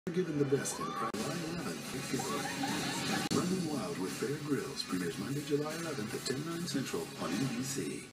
Given the best in July 11th. Running Wild with Grylls premieres Monday, July 11th at 10, 9 Central on NBC.